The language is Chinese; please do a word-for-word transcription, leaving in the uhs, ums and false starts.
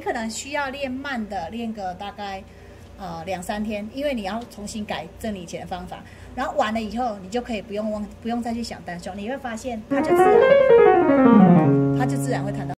可能需要练慢的，练个大概呃两三天，因为你要重新改正你以前的方法。然后完了以后，你就可以不用忘，不用再去想单胸，你会发现它就自然，它就自然会弹到。